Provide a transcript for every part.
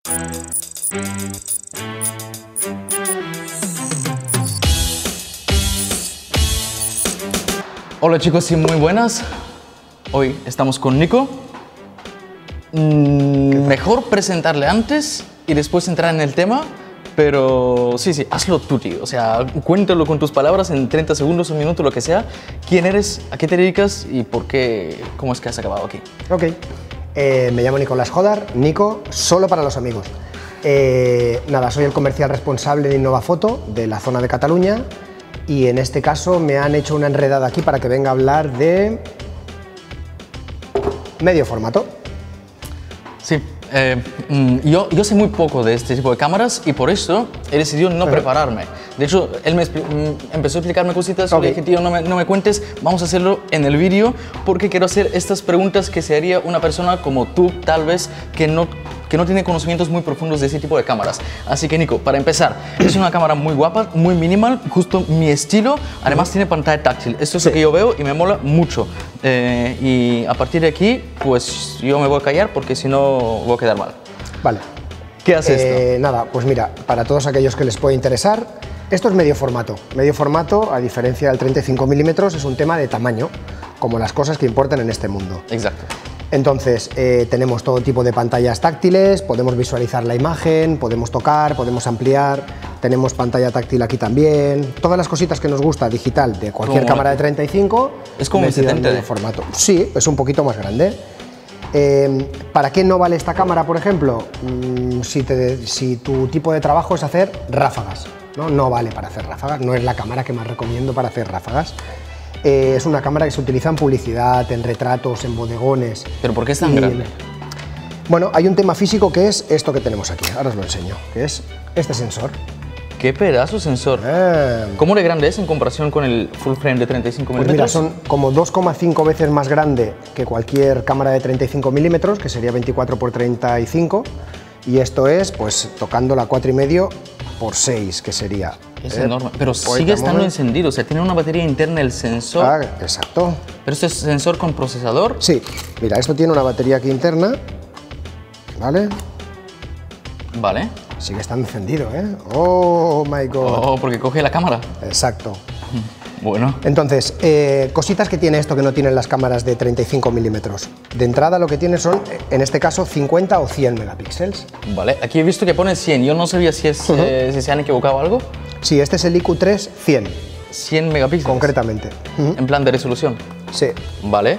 Hola chicos y muy buenas. Hoy estamos con Nico. Mejor presentarle antes y después entrar en el tema, pero sí, hazlo tú, tío. O sea, cuéntalo con tus palabras en 30 segundos, un minuto, lo que sea. ¿Quién eres? ¿A qué te dedicas? ¿Y por qué? ¿Cómo es que has acabado aquí? Ok. Me llamo Nicolás Jodar, Nico, solo para los amigos. Nada, soy el comercial responsable de Innovafoto de la zona de Cataluña y en este caso me han hecho una enredada aquí para que venga a hablar de medio formato. Sí, yo sé muy poco de este tipo de cámaras y por eso he decidido no prepararme. De hecho, él me empezó a explicarme cositas, le dije, tío, no me cuentes, vamos a hacerlo en el vídeo porque quiero hacer estas preguntas que se haría una persona como tú, tal vez, que no tiene conocimientos muy profundos de ese tipo de cámaras. Así que, Nico, para empezar, es una cámara muy guapa, muy minimal, justo mi estilo. Además, tiene pantalla táctil. Esto es lo que yo veo y me mola mucho. Y a partir de aquí, pues yo me voy a callar porque si no voy a quedar mal. Vale. ¿Qué hace esto? Nada, pues mira, para todos aquellos que les puede interesar, esto es medio formato. Medio formato, a diferencia del 35 milímetros, es un tema de tamaño, como las cosas que importan en este mundo. Exacto. Entonces, tenemos todo tipo de pantallas táctiles, podemos visualizar la imagen, podemos tocar, podemos ampliar, tenemos pantalla táctil aquí también, todas las cositas que nos gusta digital de cualquier cámara de 35. Es como un 70 de formato. Sí, es un poquito más grande. ¿Para qué no vale esta cámara, por ejemplo? Si tu tipo de trabajo es hacer ráfagas, no vale para hacer ráfagas, no es la cámara que más recomiendo para hacer ráfagas. Es una cámara que se utiliza en publicidad, en retratos, en bodegones. ¿Pero por qué es tan grande? Bueno, hay un tema físico que es esto que tenemos aquí, ahora os lo enseño, que es este sensor. ¡Qué pedazo sensor! ¿Cómo de grande es en comparación con el full frame de 35 milímetros? Pues mira, son como 2,5 veces más grande que cualquier cámara de 35 milímetros, que sería 24 por 35, y esto es, pues, tocando la 4,5 por 6, que sería... Es enorme, pero sigue estando encendido, o sea, tiene una batería interna el sensor. Ah, exacto. ¿Pero este es sensor con procesador? Sí, mira, esto tiene una batería aquí interna, ¿vale? Vale. Sigue estando encendido, ¿eh? Oh my God. Oh, porque coge la cámara. Exacto. Bueno. Entonces, cositas que tiene esto que no tienen las cámaras de 35 milímetros. De entrada lo que tiene son, en este caso, 50 o 100 megapíxeles. Vale, aquí he visto que pone 100, yo no sabía si se han equivocado algo. Sí, este es el IQ3 100. 100 megapíxeles. Concretamente. En plan de resolución. Sí. Vale.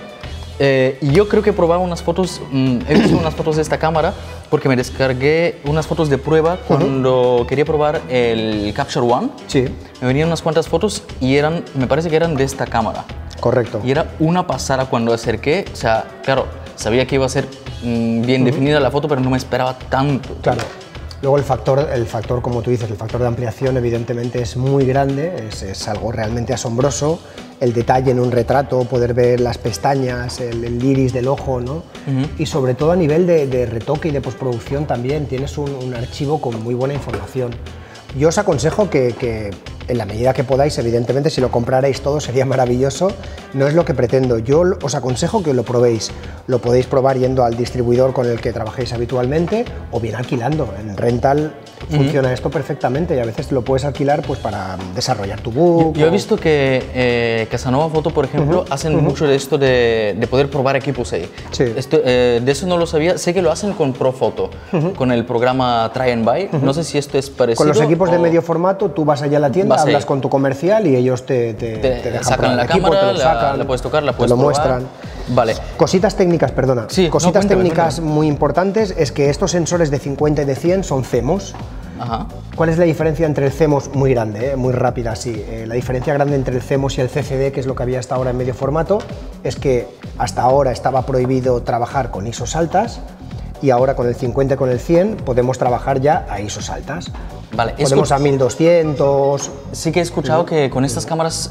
Yo creo que he probado unas fotos, he visto unas fotos de esta cámara porque me descargué unas fotos de prueba cuando quería probar el Capture One. Sí. Me venían unas cuantas fotos y me parece que eran de esta cámara. Correcto. Y era una pasada cuando acerqué, o sea, claro, sabía que iba a ser bien definida la foto, pero no me esperaba tanto. Claro. Luego el factor, como tú dices, el factor de ampliación evidentemente es muy grande, es algo realmente asombroso. El detalle en un retrato, poder ver las pestañas, el iris del ojo, ¿no? Y sobre todo a nivel de retoque y de postproducción también tienes un archivo con muy buena información. Yo os aconsejo que en la medida que podáis, evidentemente, si lo comprarais todo sería maravilloso, no es lo que pretendo. Yo os aconsejo que lo probéis. Lo podéis probar yendo al distribuidor con el que trabajéis habitualmente o bien alquilando. En rental funciona esto perfectamente y a veces lo puedes alquilar pues para desarrollar tu book. Yo he visto que Casanova Foto, por ejemplo, hacen mucho de esto de poder probar equipos ahí. Sí. De eso no lo sabía. Sé que lo hacen con Profoto, con el programa Try and Buy. No sé si esto es parecido. Con los equipos de medio formato, tú vas allá a la tienda, hablas con tu comercial y ellos te dejan sacan la equipo, cámara, te lo sacan, la puedes tocar, la puedes te lo probar. muestran. Vale. Cositas técnicas, perdona. Sí, Cositas cuéntame. técnicas muy importantes es que estos sensores de 50 y de 100 son CMOS. Ajá. ¿Cuál es la diferencia entre el CMOS? Muy grande, muy rápida, sí. La diferencia grande entre el CMOS y el CCD, que es lo que había hasta ahora en medio formato, es que hasta ahora estaba prohibido trabajar con ISOs altas y ahora con el 50 y con el 100 podemos trabajar ya a ISOs altas. Vale, podemos a 1200. Sí que he escuchado que con estas cámaras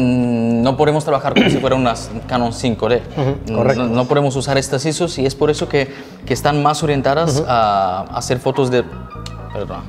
no podemos trabajar como si fueran unas Canon 5D. Correcto. No podemos usar estas ISOs y es por eso que están más orientadas a hacer fotos de... Perdón.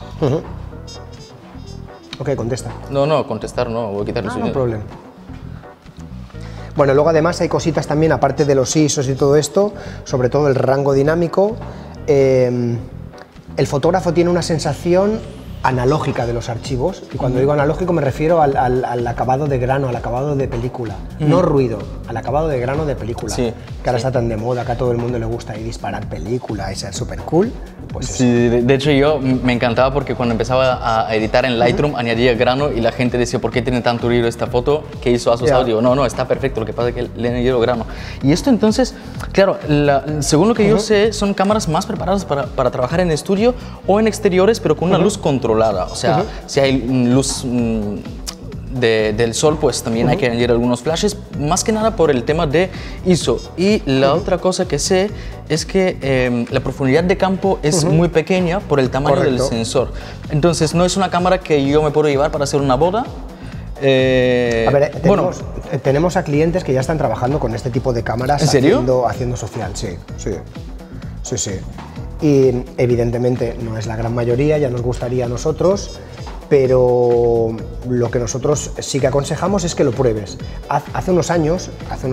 Ok, contesta. No, contestar no, voy a quitar el sonido. No problema. Bueno, luego además hay cositas también, aparte de los ISOs y todo esto, sobre todo el rango dinámico. el fotógrafo tiene una sensación analógica de los archivos, y cuando digo analógico me refiero al acabado de grano, al acabado de película, no ruido, al acabado de grano de película, que ahora está tan de moda, que a todo el mundo le gusta ahí disparar película y ser súper cool. Pues sí, de hecho yo me encantaba porque cuando empezaba a editar en Lightroom añadía grano y la gente decía, ¿por qué tiene tanto ruido esta foto? ¿Qué hizo asociado? Digo, no, está perfecto, lo que pasa es que le añadido grano. Y esto entonces, claro, según lo que yo sé, son cámaras más preparadas para trabajar en estudio o en exteriores, pero con una luz controlada. O sea, si hay luz del sol, pues también hay que añadir algunos flashes, más que nada por el tema de ISO. Y la otra cosa que sé es que la profundidad de campo es muy pequeña por el tamaño del sensor. Entonces no es una cámara que yo me puedo llevar para hacer una boda. A ver, tenemos a clientes que ya están trabajando con este tipo de cámaras. ¿En serio? Haciendo social, sí. Y evidentemente no es la gran mayoría, ya nos gustaría a nosotros, pero lo que nosotros sí que aconsejamos es que lo pruebes. Hace unos años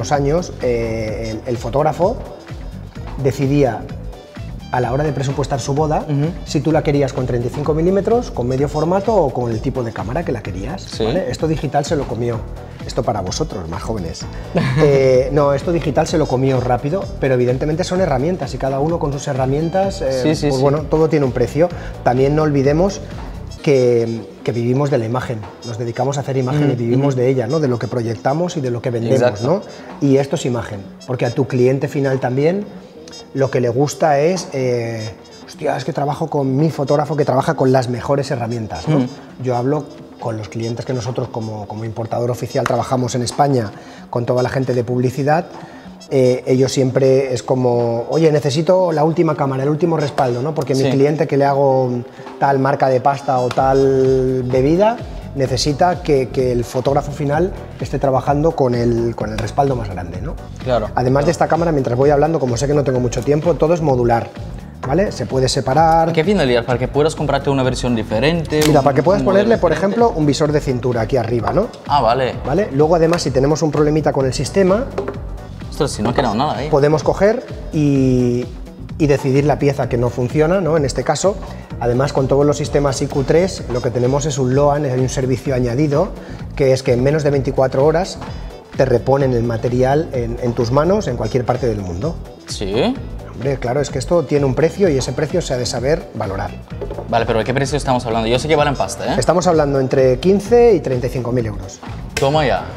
el fotógrafo decidía a la hora de presupuestar su boda si tú la querías con 35 milímetros, con medio formato o con el tipo de cámara que la querías. ¿Vale? Esto digital se lo comió. Esto para vosotros, más jóvenes. No, esto digital se lo comió rápido, pero evidentemente son herramientas y cada uno con sus herramientas, bueno, todo tiene un precio. También no olvidemos que vivimos de la imagen, nos dedicamos a hacer imagen y vivimos de ella, ¿no? De lo que proyectamos y de lo que vendemos, ¿no? Y esto es imagen, porque a tu cliente final también lo que le gusta es, hostia, es que trabajo con mi fotógrafo que trabaja con las mejores herramientas, ¿no? Yo hablo con los clientes que nosotros como importador oficial trabajamos en España, con toda la gente de publicidad. Ellos siempre es como, oye, necesito la última cámara, el último respaldo, ¿no? Porque mi cliente que le hago tal marca de pasta o tal bebida necesita que el fotógrafo final esté trabajando con el respaldo más grande, ¿no? Claro. Además de esta cámara, mientras voy hablando, como sé que no tengo mucho tiempo, todo es modular, ¿vale? Se puede separar. ¿Qué finalidad? ¿Para que puedas comprarte una versión diferente? Mira, para que puedas ponerle, por ejemplo, un visor de cintura aquí arriba, ¿no? Ah, vale. ¿Vale? Luego, además, si tenemos un problemita con el sistema, ostras, si no ha quedado nada ahí. Podemos coger y decidir la pieza que no funciona, ¿no? En este caso, además con todos los sistemas IQ3 lo que tenemos es un LOAN, hay un servicio añadido, que es que en menos de 24 horas te reponen el material en tus manos en cualquier parte del mundo. ¿Sí? Hombre, claro, es que esto tiene un precio y ese precio se ha de saber valorar. Vale, pero ¿de qué precio estamos hablando? Yo sé que valen pasta, ¿eh? Estamos hablando entre 15 y 35.000 euros. Toma ya.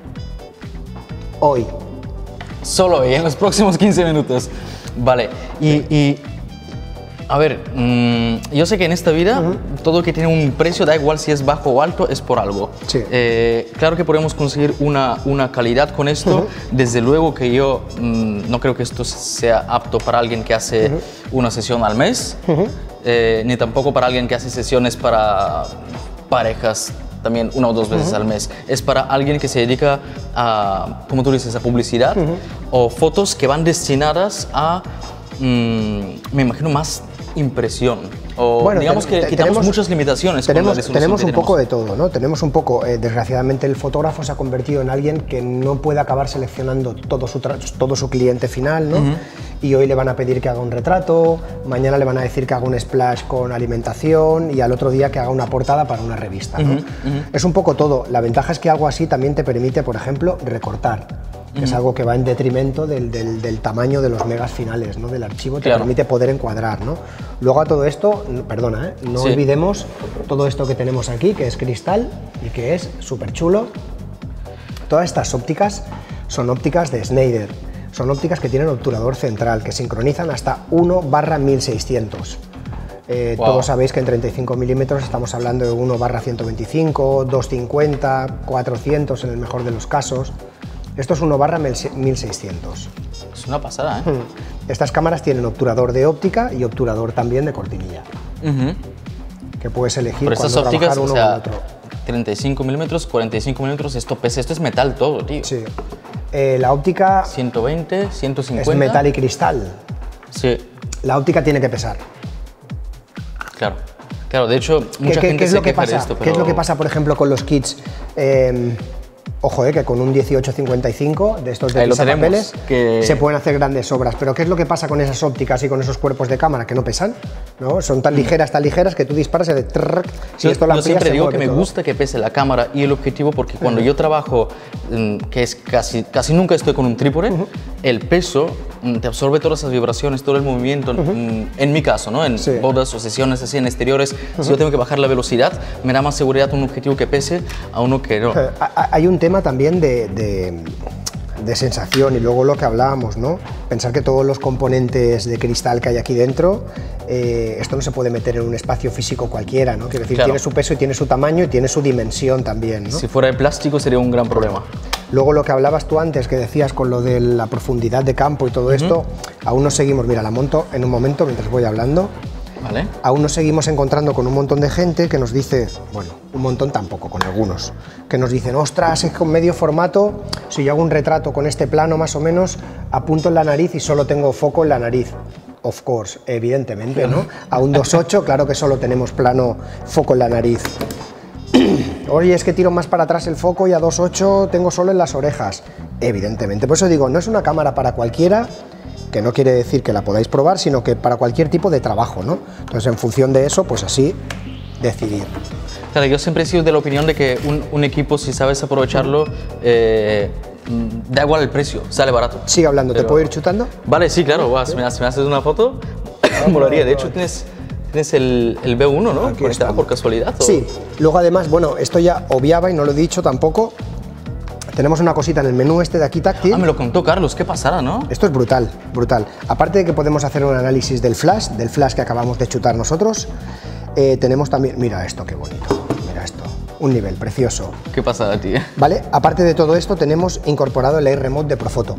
Hoy. Solo hoy, en los próximos 15 minutos. Vale, y a ver, yo sé que en esta vida todo que tiene un precio, da igual si es bajo o alto, es por algo. Sí. Claro que podemos conseguir una calidad con esto. Desde luego que yo no creo que esto sea apto para alguien que hace una sesión al mes, ni tampoco para alguien que hace sesiones para parejas también 1 o 2 veces al mes. Es para alguien que se dedica a, como tú dices, a publicidad o fotos que van destinadas a, me imagino, más impresión. O bueno, digamos que quitamos muchas limitaciones. Tenemos un poco de todo, ¿no? Tenemos un poco, desgraciadamente el fotógrafo se ha convertido en alguien que no puede acabar seleccionando todo su cliente final, ¿no? Y hoy le van a pedir que haga un retrato, mañana le van a decir que haga un splash con alimentación y al otro día que haga una portada para una revista, ¿no? Es un poco todo. La ventaja es que algo así también te permite, por ejemplo, recortar, que es algo que va en detrimento del tamaño de los megas finales, ¿no? Del archivo, te permite poder encuadrar, ¿no? Luego a todo esto, perdona, no olvidemos todo esto que tenemos aquí, que es cristal y que es súper chulo. Todas estas ópticas son ópticas de Schneider, son ópticas que tienen obturador central, que sincronizan hasta 1/1600. Todos sabéis que en 35 milímetros estamos hablando de 1/125, 250, 400 en el mejor de los casos. Esto es 1/1600. Es una pasada, ¿eh? Estas cámaras tienen obturador de óptica y obturador también de cortinilla. Que puedes elegir por cuando estas ópticas, uno o u otro. 35 milímetros, 45 milímetros, esto pesa, esto es metal todo, tío. Sí. La óptica 120, 150. es metal y cristal. Sí. La óptica tiene que pesar. Claro. Claro, de hecho, mucha gente se queja de esto, pero... ¿Qué es lo que pasa, por ejemplo, con los kits? Ojo, que con un 1855 de estos de pisapapeles se pueden hacer grandes obras, pero ¿qué es lo que pasa con esas ópticas y con esos cuerpos de cámara que no pesan? ¿no? Son tan ligeras que tú disparas y de trrr, si esto yo siempre digo que me gusta que pese la cámara y el objetivo, porque cuando yo trabajo, que es casi nunca estoy con un trípode, el peso te absorbe todas esas vibraciones, todo el movimiento. En mi caso, ¿no? En bodas o sesiones así en exteriores, si yo tengo que bajar la velocidad, me da más seguridad un objetivo que pese a uno que no. Hay un tema también de sensación, y luego lo que hablábamos, ¿no? Pensar que todos los componentes de cristal que hay aquí dentro, esto no se puede meter en un espacio físico cualquiera, ¿no? Quiero decir, tiene su peso y tiene su tamaño y tiene su dimensión también, ¿no? Si fuera de plástico sería un gran problema. Luego lo que hablabas tú antes, que decías con lo de la profundidad de campo y todo esto, aún nos seguimos, mira, la monto en un momento mientras voy hablando. ¿Vale? Aún nos seguimos encontrando con un montón de gente que nos dice, bueno, un montón tampoco, con algunos, que nos dicen, ostras, es que con medio formato, si yo hago un retrato con este plano más o menos, apunto en la nariz y solo tengo foco en la nariz. Of course, evidentemente, ¿no? A un 2.8, claro que solo tenemos plano foco en la nariz. Oye, es que tiro más para atrás el foco y a 2.8 tengo solo en las orejas. Evidentemente, por eso digo, no es una cámara para cualquiera, que no quiere decir que la podáis probar, sino que para cualquier tipo de trabajo, ¿no? Entonces, en función de eso, pues así, decidir. Claro, yo siempre he sido de la opinión de que un equipo, si sabes aprovecharlo, da igual el precio, sale barato. Sigue hablando, ¿te puedo ir chutando? Vale, sí, claro, si me haces una foto, molaría. De hecho, tienes el B1, ¿no? Conectado por casualidad. ¿O? Sí, luego además, bueno, esto ya obviaba y no lo he dicho tampoco. Tenemos una cosita en el menú este de aquí táctil. Ah, me lo contó Carlos, qué pasada, ¿no? Esto es brutal, brutal. Aparte de que podemos hacer un análisis del flash que acabamos de chutar nosotros, tenemos también, mira esto, qué bonito, mira esto, un nivel precioso. Qué pasada, tío. Vale, aparte de todo esto, tenemos incorporado el Air Remote de Profoto.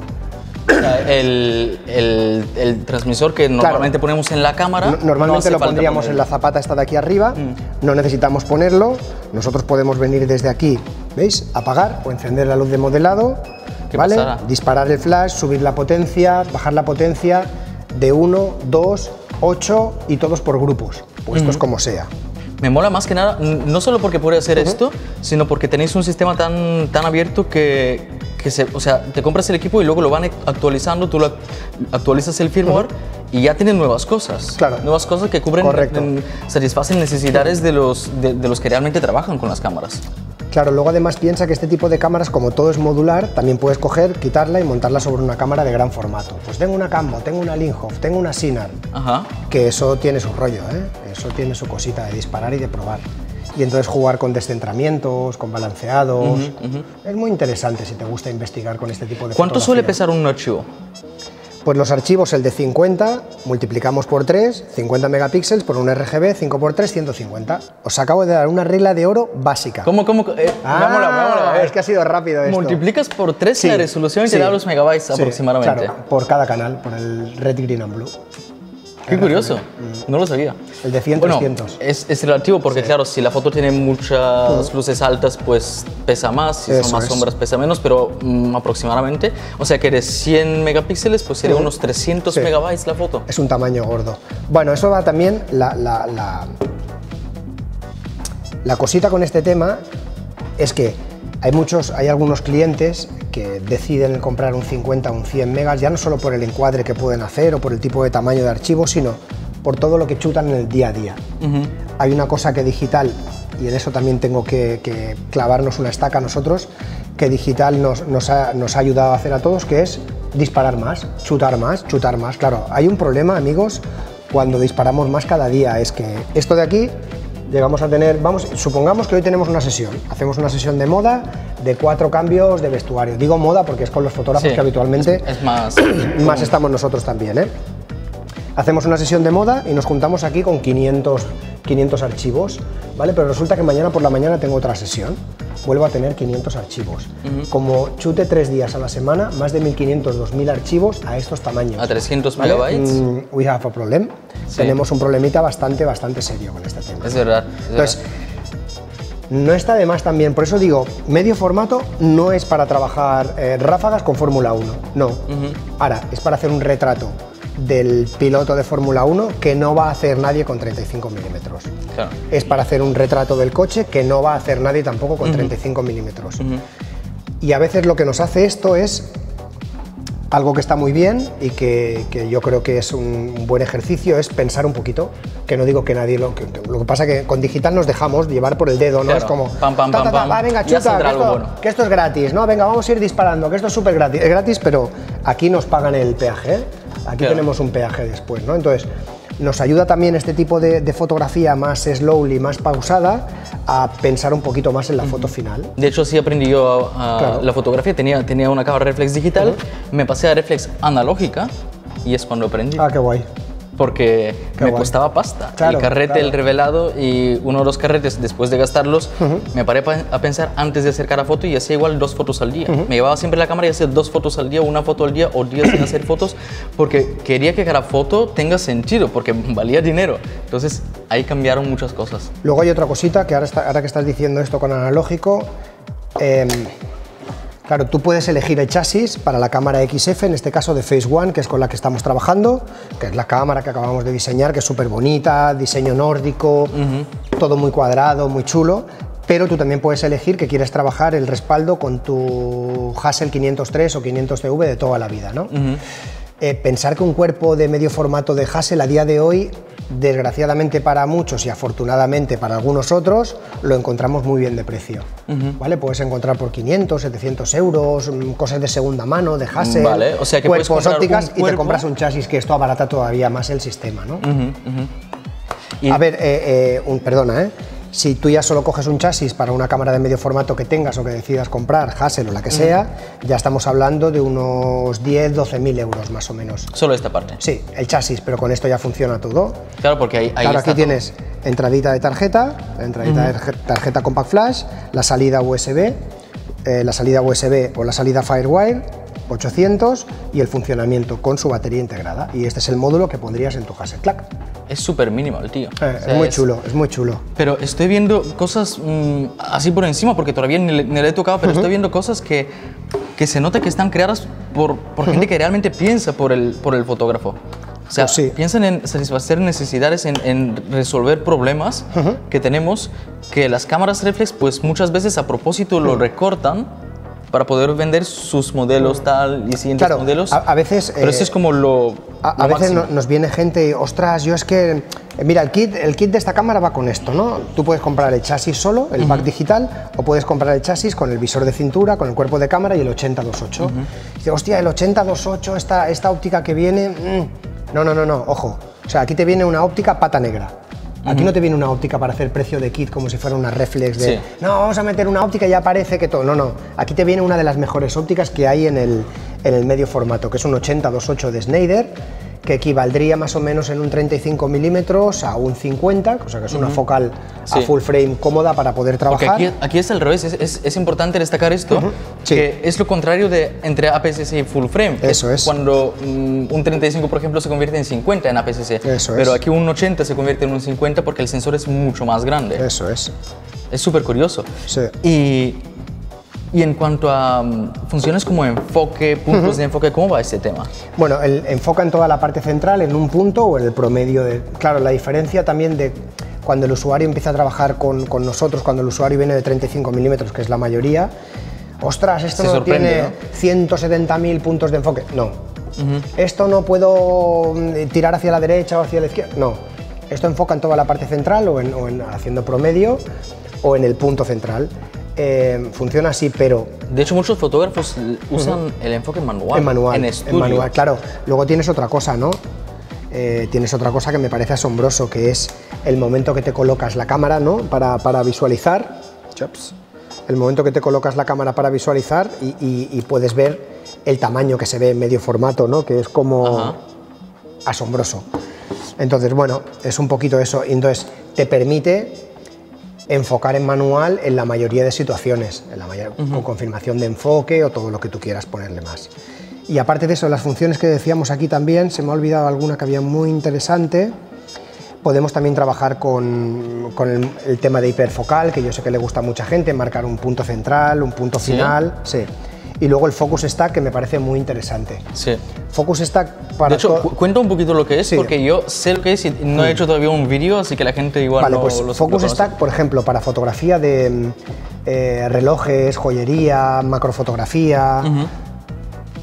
El transmisor que normalmente ponemos en la cámara. Normalmente lo pondríamos en la zapata esta de aquí arriba, no necesitamos ponerlo, nosotros podemos venir desde aquí, ¿veis? Apagar o encender la luz de modelado, ¿vale? Disparar el flash, subir la potencia, bajar la potencia de 1, 2, 8 y todos por grupos, puestos como sea. Me mola más que nada, no solo porque puede hacer esto, sino porque tenéis un sistema tan abierto que o sea, te compras el equipo y luego lo van actualizando, tú lo actualizas el firmware y ya tienen nuevas cosas. Claro. Nuevas cosas que cubren, satisfacen necesidades de los que realmente trabajan con las cámaras. Claro, luego además piensa que este tipo de cámaras, como todo es modular, también puedes coger, quitarla y montarla sobre una cámara de gran formato. Pues tengo una Cammo, tengo una Linhof, tengo una Sinar, que eso tiene su rollo, ¿eh? Eso tiene su cosita de disparar y de probar. Y entonces jugar con descentramientos, con balanceados. Es muy interesante si te gusta investigar con este tipo de ¿Cuánto suele pesar un archivo? Pues los archivos, el de 50, multiplicamos por 3, 50 megapíxeles por un RGB, 5 por 3, 150. Os acabo de dar una regla de oro básica. ¿Cómo? Vámonos. Es que ha sido rápido esto. Multiplicas por 3 la resolución y te da los megabytes aproximadamente. Claro, por cada canal, por el Red, Green and Blue. Qué curioso, no lo sabía. El de 100, bueno, 300. Es relativo porque, claro, si la foto tiene muchas luces altas, pues pesa más, si son más sombras pesa menos, pero aproximadamente. O sea que de 100 megapíxeles, pues sería unos 300 megabytes la foto. Es un tamaño gordo. Bueno, eso va también, la cosita con este tema es que hay algunos clientes que deciden comprar un 50 o un 100 megas, ya no solo por el encuadre que pueden hacer o por el tipo de tamaño de archivo, sino por todo lo que chutan en el día a día. Hay una cosa que digital, y en eso también tengo que clavarnos una estaca nosotros, que digital nos ha ayudado a hacer a todos, que es disparar más, chutar más, chutar más. Claro, hay un problema, amigos, cuando disparamos más cada día, es que esto de aquí llegamos a tener, supongamos que hoy tenemos una sesión, hacemos una sesión de moda de 4 cambios de vestuario. Digo moda porque es con los fotógrafos que habitualmente es más estamos nosotros también, ¿eh? Hacemos una sesión de moda y nos juntamos aquí con 500 archivos, ¿vale? Pero resulta que mañana por la mañana tengo otra sesión, vuelvo a tener 500 archivos. Como chute 3 días a la semana, más de 1500, 2000 archivos a estos tamaños. ¿A 300 megabytes? We have a problem. Tenemos un problemita bastante serio con este tema. Es verdad. Entonces, no está de más también, por eso digo, medio formato no es para trabajar ráfagas con Fórmula 1, no. Ahora, es para hacer un retrato del piloto de Fórmula 1 que no va a hacer nadie con 35 milímetros. Claro. Es para hacer un retrato del coche que no va a hacer nadie tampoco con 35 milímetros. Y a veces lo que nos hace esto es Algo que está muy bien y que yo creo que es un buen ejercicio es pensar un poquito, que no digo que nadie lo que pasa que con digital nos dejamos llevar por el dedo, ¿no? Claro. Es como, Pam, pam, pam, pam. venga, Ya chuta, saldrá algo bueno. que esto es gratis, ¿no? Venga, vamos a ir disparando, que esto es súper gratis. Es gratis, pero aquí nos pagan el peaje, ¿eh? Aquí Claro. tenemos un peaje después, ¿no? Entonces, nos ayuda también este tipo de fotografía más slowly, más pausada, a pensar un poquito más en la foto final. De hecho, sí aprendí yo Claro. la fotografía. Tenía una cámara reflex digital, me pasé a reflex analógica y es cuando aprendí. Ah, qué guay. Porque me guay. costaba pasta. Claro, el carrete, claro. el revelado y uno de los carretes, después de gastarlos, me paré a pensar antes de hacer cada foto y hacía igual 2 fotos al día. Me llevaba siempre la cámara y hacía 2 fotos al día, 1 foto al día o días sin hacer fotos, porque quería que cada foto tenga sentido, porque valía dinero. Entonces ahí cambiaron muchas cosas. Luego hay otra cosita que ahora que estás diciendo esto con analógico, claro, tú puedes elegir el chasis para la cámara XF, en este caso de Phase One, que es con la que estamos trabajando, que es la cámara que acabamos de diseñar, que es súper bonita, diseño nórdico, todo muy cuadrado, muy chulo, pero tú también puedes elegir que quieres trabajar el respaldo con tu Hassel 503 o 500CV de toda la vida, ¿no? Pensar que un cuerpo de medio formato de Hassel a día de hoy, desgraciadamente para muchos y afortunadamente para algunos otros, lo encontramos muy bien de precio. ¿Vale? Puedes encontrar por 500, 700 euros, cosas de segunda mano, de Hassel, Vale, o sea que puedes cuerpos comprar ópticas un y te cuerpo. compras un chasis, que esto abarata todavía más el sistema, ¿no? Y- A ver, perdona, si tú ya solo coges un chasis para una cámara de medio formato que tengas o que decidas comprar, Hassel o la que sea, ya estamos hablando de unos 10-12.000 euros más o menos. Solo esta parte. Sí, el chasis, pero con esto ya funciona todo. Claro, porque ahí Claro, está aquí todo. tienes entradita de tarjeta, tarjeta Compact Flash, la salida USB o la salida Firewire 800 y el funcionamiento con su batería integrada. Y este es el módulo que pondrías en tu Hassel. ¡Clac! Es súper minimal, tío. O sea, Es muy chulo, es muy chulo. Pero estoy viendo cosas así por encima, porque todavía ni le he tocado, pero estoy viendo cosas que se nota que están creadas por gente que realmente piensa por el fotógrafo. O sea, Pues sí. piensan en satisfacer necesidades, en resolver problemas que tenemos, que las cámaras reflex, pues muchas veces a propósito lo recortan para poder vender sus modelos tal y siguientes Claro, modelos. a veces, Pero eso es como lo A veces máximo. nos viene gente y, ostras, yo es que, mira, el kit de esta cámara va con esto, ¿no? Tú puedes comprar el chasis solo, el pack digital, o puedes comprar el chasis con el visor de cintura, con el cuerpo de cámara y el 80-2.8. Dice, hostia, el 80-2.8, esta óptica que viene... No, ojo. O sea, aquí te viene una óptica pata negra. Aquí no te viene una óptica para hacer precio de kit como si fuera una reflex de... Sí. No, vamos a meter una óptica y ya parece que todo... No. Aquí te viene una de las mejores ópticas que hay en el medio formato, que es un 80-2.8 de Schneider, que equivaldría más o menos en un 35 milímetros a un 50, o sea que es una focal a Sí. full frame cómoda para poder Porque trabajar. aquí es al revés, es importante destacar esto, Sí. que es lo contrario de entre APS-C y full frame. Eso es. Cuando un 35, por ejemplo, se convierte en 50 en APS-C. Eso Pero es. aquí un 80 se convierte en un 50 porque el sensor es mucho más grande. Eso es. Es súper curioso. Sí. Y en cuanto a funciones como enfoque, puntos de enfoque, ¿cómo va ese tema? Bueno, enfoca en toda la parte central, en un punto o en el promedio. Claro, la diferencia también de cuando el usuario empieza a trabajar con nosotros, cuando el usuario viene de 35 milímetros, que es la mayoría, ostras, esto Se no sorprende, tiene ¿no? 170.000 puntos de enfoque. No. Esto no puedo tirar hacia la derecha o hacia la izquierda. No. Esto enfoca en toda la parte central o en haciendo promedio o en el punto central. Funciona así, pero De hecho, muchos fotógrafos usan el enfoque manual. En estudio. manual, claro. Luego tienes otra cosa, ¿no? Tienes otra cosa que me parece asombroso, que es el momento que te colocas la cámara, ¿no? Para visualizar. Chops. El momento que te colocas la cámara para visualizar y puedes ver el tamaño que se ve en medio formato, ¿no? Que es como Ajá. asombroso. Entonces, bueno, es un poquito eso. Entonces, te permite enfocar en manual en la mayoría de situaciones, con confirmación de enfoque o todo lo que tú quieras ponerle más. Y aparte de eso, las funciones que decíamos aquí también, se me ha olvidado alguna que había muy interesante. Podemos también trabajar con el tema de hiperfocal, que yo sé que le gusta a mucha gente, marcar un punto central, un punto ¿Sí? final. Sí. Y luego el Focus Stack, que me parece muy interesante. Sí. Focus Stack para... De hecho, cuenta un poquito lo que es, Sí. porque yo sé lo que es y no he hecho todavía un vídeo, así que la gente igual Vale, no pues lo Focus conoce. Stack, por ejemplo, para fotografía de relojes, joyería, macrofotografía,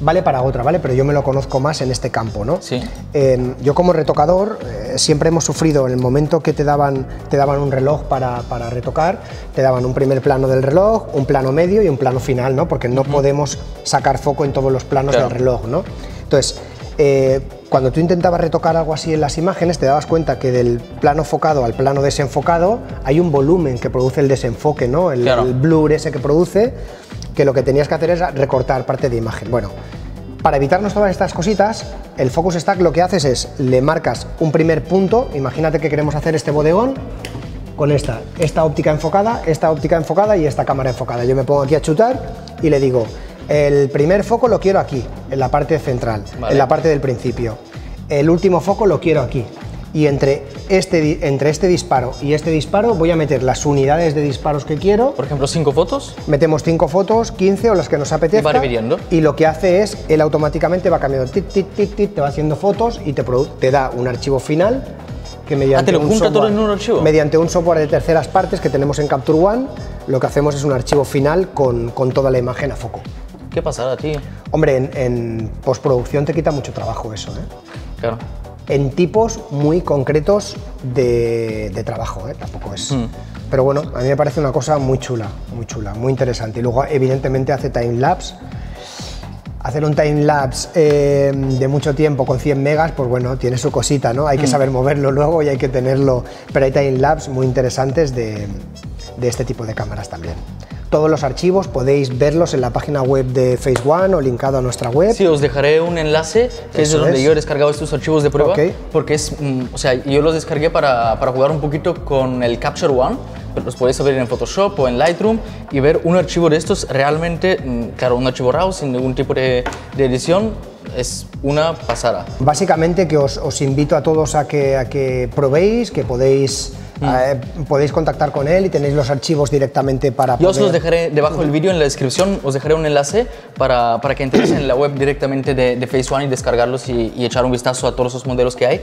vale para otra, ¿vale? Pero yo me lo conozco más en este campo, ¿no? Sí. Yo como retocador siempre hemos sufrido en el momento que te daban un reloj para retocar, te daban un primer plano del reloj, un plano medio y un plano final, ¿no? Porque no podemos sacar foco en todos los planos del reloj, ¿no? Entonces, cuando tú intentabas retocar algo así en las imágenes, te dabas cuenta que del plano focado al plano desenfocado hay un volumen que produce el desenfoque, ¿no? El blur ese que produce, que lo que tenías que hacer es recortar parte de imagen. Bueno, para evitarnos todas estas cositas, el Focus Stack lo que haces es, le marcas un primer punto, imagínate que queremos hacer este bodegón con esta óptica enfocada y esta cámara enfocada. Yo me pongo aquí a chutar y le digo, el primer foco lo quiero aquí, en la parte central, en la parte del principio. El último foco lo quiero aquí. Y entre este disparo y este disparo voy a meter las unidades de disparos que quiero. Por ejemplo, 5 fotos. Metemos 5 fotos, 15 o las que nos apetezca. Y va dividiendo. Y lo que hace es, él automáticamente va cambiando, tic, tic, tic, tic, te va haciendo fotos y te da un archivo final que mediante te lo junta todo en un archivo. Mediante un software de terceras partes que tenemos en Capture One, lo que hacemos es un archivo final con toda la imagen a foco. ¿Qué pasará, tío? Hombre, en postproducción te quita mucho trabajo eso, ¿eh? Claro. En tipos muy concretos de trabajo, ¿eh? Tampoco es... Pero bueno, a mí me parece una cosa muy chula, muy interesante. Y luego, evidentemente, hace timelapse. Hacer un timelapse de mucho tiempo con 100 megas, pues bueno, tiene su cosita, ¿no? Hay que saber moverlo luego y hay que tenerlo... Pero hay timelapse muy interesantes de este tipo de cámaras también. Todos los archivos podéis verlos en la página web de Phase One o linkado a nuestra web. Sí, os dejaré un enlace, que es donde yo he descargado estos archivos de prueba, porque es, o sea, yo los descargué para jugar un poquito con el Capture One, pero los podéis ver en Photoshop o en Lightroom y ver un archivo de estos realmente, claro, un archivo RAW sin ningún tipo de edición, es una pasada. Básicamente que os invito a todos a que probéis, que podéis contactar con él y tenéis los archivos directamente para Yo os los dejaré debajo del vídeo, en la descripción os dejaré un enlace para que entréis en la web directamente de Phase One y descargarlos y echar un vistazo a todos los modelos que hay.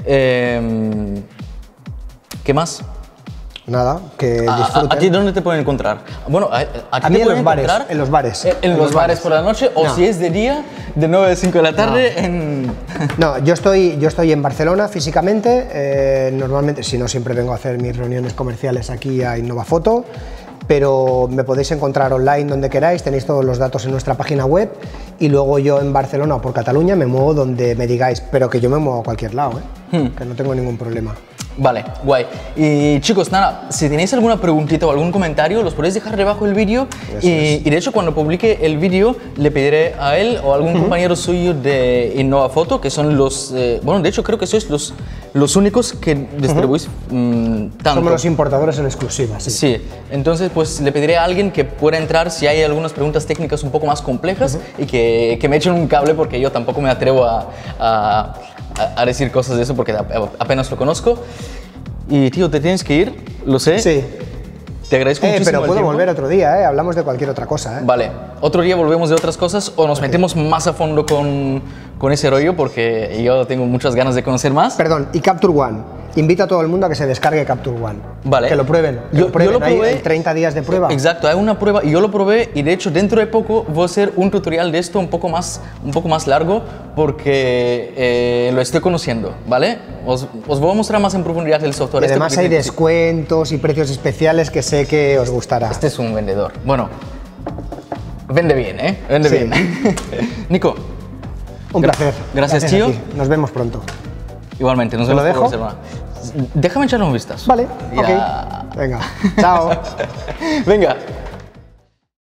¿Qué más? Nada, que disfruten. ¿A ti dónde te pueden encontrar? Bueno, a ti te pueden encontrar en los bares. En los bares por la noche, o si es de día, de 9 a 5 de la tarde en... No, yo estoy en Barcelona físicamente, normalmente, si no, siempre vengo a hacer mis reuniones comerciales aquí a InnovaFoto, pero me podéis encontrar online donde queráis, tenéis todos los datos en nuestra página web y luego yo en Barcelona o por Cataluña me muevo donde me digáis, pero que yo me muevo a cualquier lado, que no tengo ningún problema. Vale, guay. Y chicos, nada, si tenéis alguna preguntita o algún comentario, los podéis dejar debajo del vídeo y de hecho cuando publique el vídeo le pediré a él o a algún compañero suyo de InnovaFoto, que son los, bueno, de hecho creo que sois los únicos que distribuís tanto. Somos los importadores en exclusiva, sí. Sí, entonces pues le pediré a alguien que pueda entrar si hay algunas preguntas técnicas un poco más complejas y que me echen un cable porque yo tampoco me atrevo a decir cosas de eso porque apenas lo conozco. Y tío, te tienes que ir, lo sé. Sí. Te agradezco muchísimo. Pero puedo volver otro día, hablamos de cualquier otra cosa. Vale, otro día volvemos de otras cosas o nos metemos más a fondo con ese rollo porque yo tengo muchas ganas de conocer más. Perdón, y Capture One. Invito a todo el mundo a que se descargue Capture One. Vale. Que lo prueben. Yo lo probé. Hay 30 días de prueba. Exacto, hay una prueba y yo lo probé y de hecho dentro de poco voy a hacer un tutorial de esto un poco más largo porque lo estoy conociendo, ¿vale? Os voy a mostrar más en profundidad el software. Y además hay descuentos y precios especiales que sé que os gustará. Este es un vendedor. Bueno, vende bien, ¿eh? Vende bien. Nico. Un placer. Gracias, tío. Nos vemos pronto. Igualmente, nos vemos. ¿Lo dejo? Déjame echarle un vistazo. Vale, ya. ok. Venga, chao. Venga.